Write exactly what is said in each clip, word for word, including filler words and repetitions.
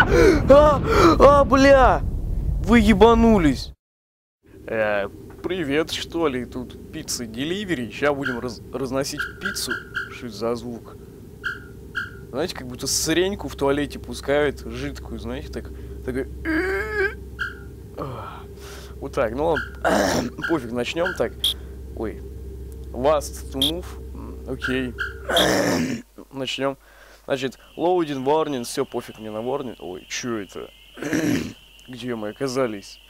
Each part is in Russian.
А, а, бля! Вы ебанулись! Э, привет, что ли? Тут пицца деливери. Сейчас будем раз разносить пиццу. Что это за звук? Знаете, как будто сыреньку в туалете пускают, жидкую, знаете, так... так... Вот так, ну ладно, пофиг, начнем так. Ой, last to move, окей, okay. Начнем. Значит, loading, warning, все, пофиг мне на warning. Ой, чё это? Где мы оказались?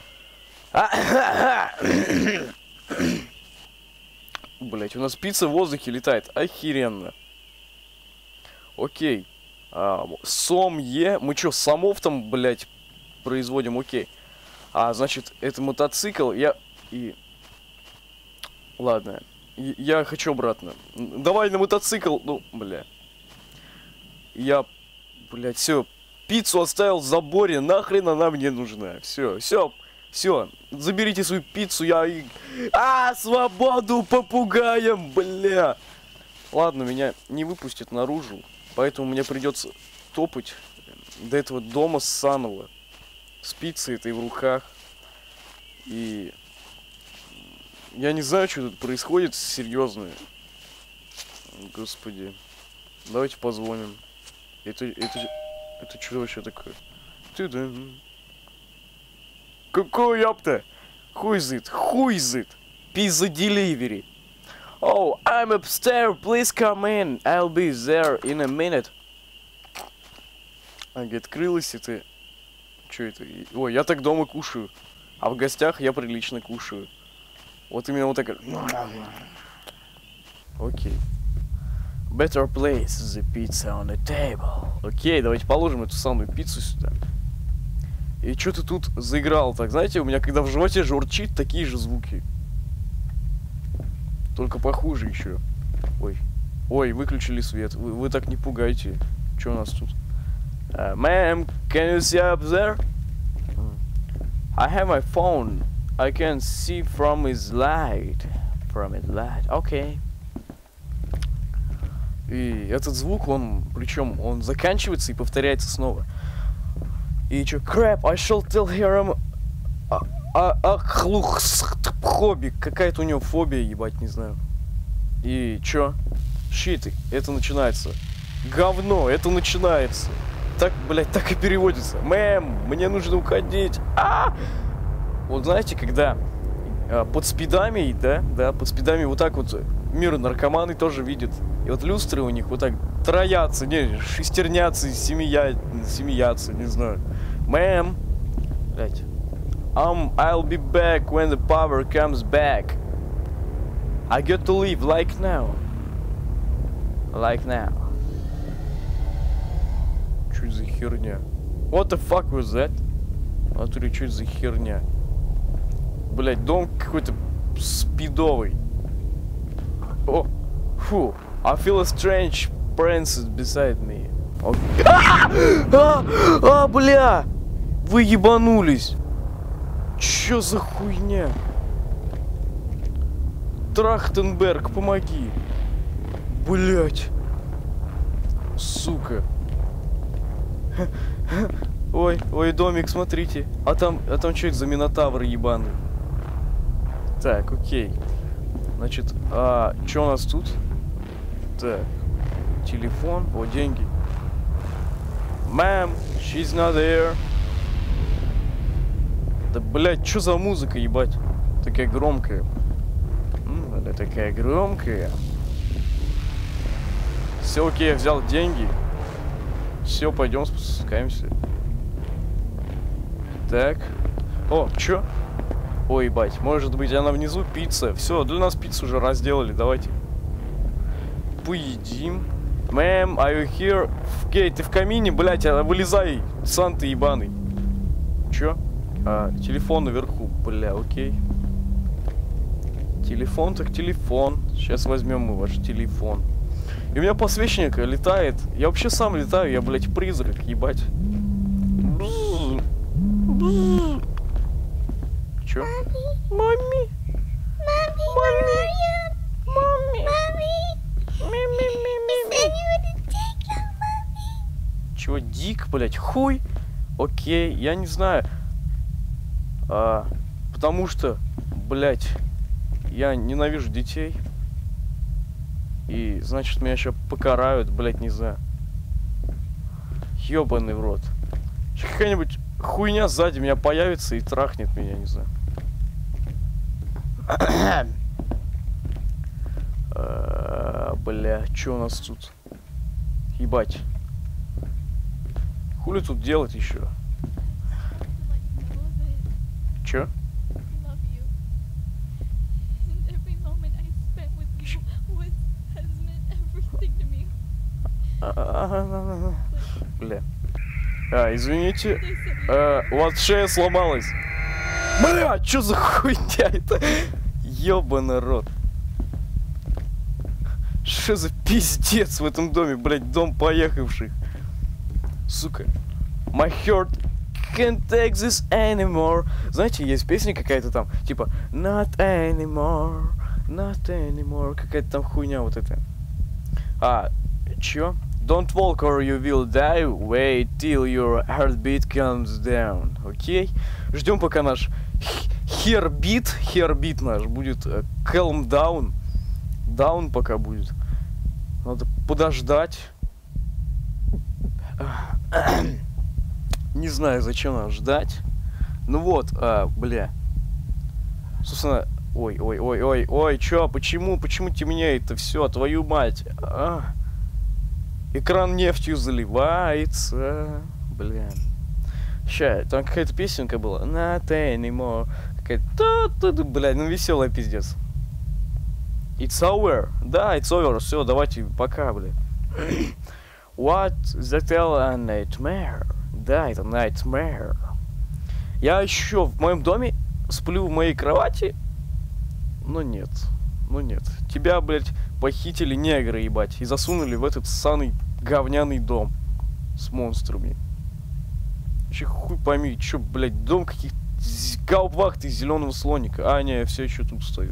Блять, у нас пицца в воздухе летает, охеренно. Окей, а, сом е, мы чё, самов там, блять, производим, окей. А, значит, это мотоцикл, я... И... Ладно, я хочу обратно. Давай на мотоцикл, ну, бля. Я, блядь, все, пиццу оставил в заборе, нахрен она мне нужна. Все, все, все, заберите свою пиццу, я... А, свободу попугаем, бля. Ладно, меня не выпустят наружу, поэтому мне придется топать до этого дома ссаного. С пиццей этой в руках. И я не знаю, что тут происходит серьезное. Господи. Давайте позвоним. Это, это, это что вообще такое? Ты да. Какой ёпта? Who is it? Who is it? Pizza delivery. Oh, I'm upstairs. Please come in. I'll be there in a minute. Ага, открылась это. Что это? Ой, я так дома кушаю. А в гостях я прилично кушаю. Вот именно вот так. Окей. Better place the pizza on the table. Окей, давайте положим эту самую пиццу сюда. И что ты тут заиграл так? Знаете, у меня когда в животе журчит, такие же звуки. Только похуже еще. Ой. Ой, выключили свет. Вы, вы так не пугайте. Что у нас тут? Uh, ma'am, can you see up there? I have my phone. I can see from his light. From his light. Okay. И этот звук, он, причем, он заканчивается и повторяется снова. И чё? Crap, I shall tell him. Ахлух, хобби. Какая-то у него фобия, ебать, не знаю. И чё? Shit, это начинается. Говно, это начинается. Так, блядь, так и переводится. Мэм, мне нужно уходить. А! Вот знаете, когда а, под спидами, да, да, под спидами вот так вот мир наркоманы тоже видят. И вот люстры у них вот так троятся, не, шестернятся, семья, семьятся, не знаю. Мэм, блядь. Um, I'll be back when the power comes back. I got to leave like now. Like now. Что это за херня? What the fuck was that? А то ли что это за херня? Блять, дом какой-то спидовый. О, фу. I feel a strange presence beside me. Okay. А, а, а, бля! Вы ебанулись! Чё за хуйня? Трахтенберг, помоги! Блять! Сука! Ой, ой, домик, смотрите. А там, а там что это за минотавр ебаный? Так, окей. Значит, а что у нас тут? Так, телефон, о, деньги. Ma'am, she's not there. Да, блядь, что за музыка, ебать? Такая громкая. М, она такая громкая. Все, окей, я взял деньги. Все, пойдем спускаемся. Так. О, чё? Ой, ебать, может быть она внизу пицца. Все, для нас пиццу уже разделали, давайте. Поедим. Мэм, are you here? Окей, ты в камине, блядь, а вылезай, Санта ебаный. Чё? А, телефон наверху, бля, окей. Телефон так телефон. Сейчас возьмем мы ваш телефон. И у меня посвященник летает. Я вообще сам летаю, я, блядь, призрак, ебать. Бзз. Бзз. Чё? Мами. Мами. Мами. Мами. Мами. Чего? Дик, блядь, хуй? Окей, я не знаю. А, потому что, блядь, я ненавижу детей. И, значит, меня еще покарают, блядь, не знаю. Ёбаный в рот. Какая-нибудь хуйня сзади меня появится и трахнет меня, не знаю. А, бля, что у нас тут? Ебать. Хули тут делать еще? Чё? Бля. А, извините. А, у вас шея сломалась. Бля, что за хуйня это? Ёбаный рот. Что за пиздец в этом доме, блядь, дом поехавших. Сука. My heart can't take this anymore. Знаете, есть песня какая-то там, типа Not anymore, not anymore. Какая-то там хуйня вот эта. А, чё? Don't walk or you will die. Wait till your heartbeat comes down. Окей? Ждем, пока наш хербит, хербит наш будет uh, calm down. Down пока будет. Надо подождать. Не знаю, зачем нам ждать. Ну вот, а, бля. Собственно, ой, ой, ой, ой, ой, чё, почему, почему темнеет-то все, твою мать? А. Экран нефтью заливается. Бля. Ща, там какая-то песенка была. Not anymore. Какая-то, бля, ну веселая пиздец. It's over. Да, it's over. Все, давайте, пока, бля. What the hell a nightmare? Да, это nightmare. Я еще в моем доме сплю в моей кровати. Но нет. Ну нет. Тебя, блядь, похитили негры, ебать. И засунули в этот ссаный говняный дом. С монстрами. Вообще хуй пойми, чё, блядь, дом каких-то гаубвахт из зеленого слоника. А, не, я все еще тут стою.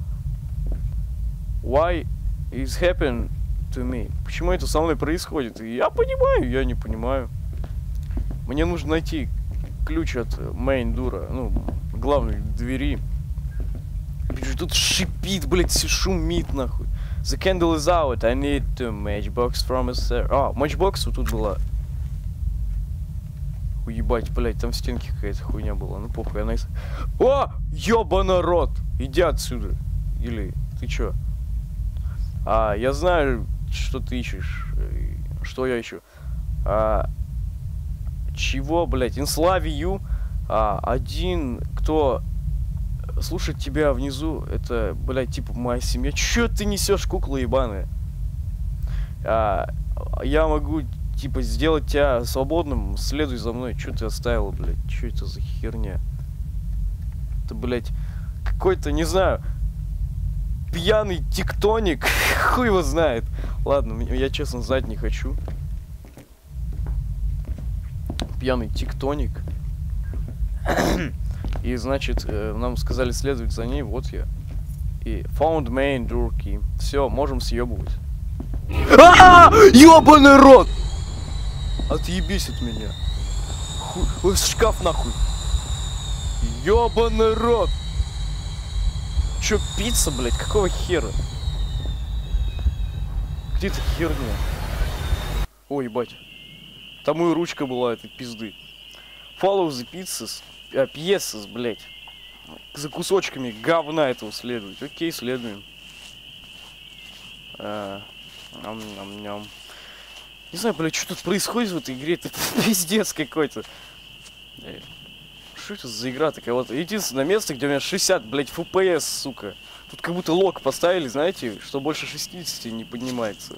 Why is happening to me? Почему это со мной происходит? Я понимаю, я не понимаю. Мне нужно найти ключ от main дура, ну, главной двери. Тут шипит, блядь, все шумит, нахуй. The candle is out, I need to matchbox from a sir. А, матчбокс вот тут была. Уебать, блядь, там в стенке какая-то хуйня была. Ну похуй, она... О! Ёбана рот! Иди отсюда. Или ты чё? А, я знаю, что ты ищешь. Что я ищу? А, чего, блядь? In love you. А, один, кто слушает тебя внизу, это, блядь, типа моя семья. Чё ты несешь, кукла ебаная? А, я могу, типа, сделать тебя свободным. Следуй за мной. Чё ты оставила, блядь? Чё это за херня? Это, блядь, какой-то, не знаю... Пьяный тектоник, хуй его знает. Ладно, я честно знать не хочу. Пьяный тектоник. И значит, нам сказали следовать за ней, вот я. И found main door key. Все, можем съебывать. А, ёбаный рот! Отъебись от меня. Хуй, шкаф нахуй. Ёбаный рот! Чё, пицца, блядь? Какого хера? Где-то херня. Ой, ебать. Там и ручка была этой пизды. Follow the pizzas. А, пьесas, блядь. За кусочками говна этого следовать. Окей, следуем. А, ням -ням -ням. Не знаю, блядь, что тут происходит в этой игре. Это пиздец какой-то. Что это за игра такая? Вот единственное место, где у меня шестьдесят, блядь, эф пи эс, сука. Тут как будто лог поставили, знаете, что больше шестидесяти не поднимается.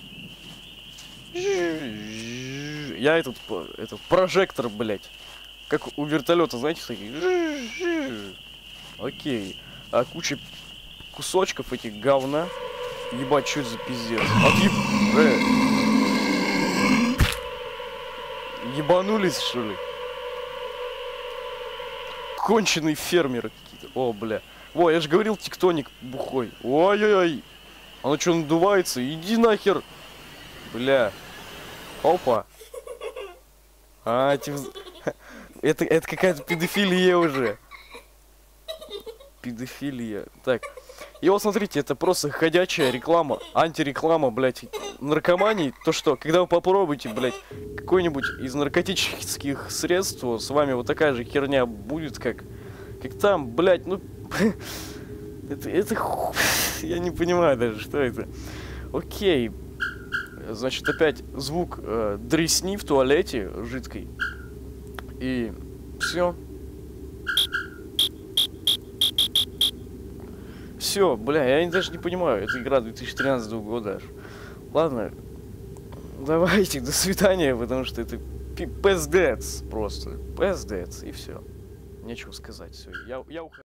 Я этот, этот прожектор, блядь. Как у вертолета, знаете, такие. Окей. А куча кусочков этих говна. Ебать, что это за пиздец? Отъеб... Э. Ебанулись, что ли? Конченые фермеры какие-то. О, бля. Во, я же говорил, тектоник бухой. Ой-ой-ой. Оно что, надувается? Иди нахер. Бля. Опа. А, типа... Это, это какая-то педофилия уже. Педофилия. Так. И вот смотрите, это просто ходячая реклама, антиреклама, блядь, наркомании. То что, когда вы попробуете, блядь, какой-нибудь из наркотических средств, с вами вот такая же херня будет, как, как там, блядь, ну... это, это... Я не понимаю даже, что это. Окей. Значит, опять звук э, дресни в туалете жидкой. И все. Все, бля, я даже не понимаю. Это игра две тысячи тринадцатого года аж. Ладно. Давайте, до свидания, потому что это пиздец просто. Пиздец, и все. Нечего сказать. Все, я, я ухожу.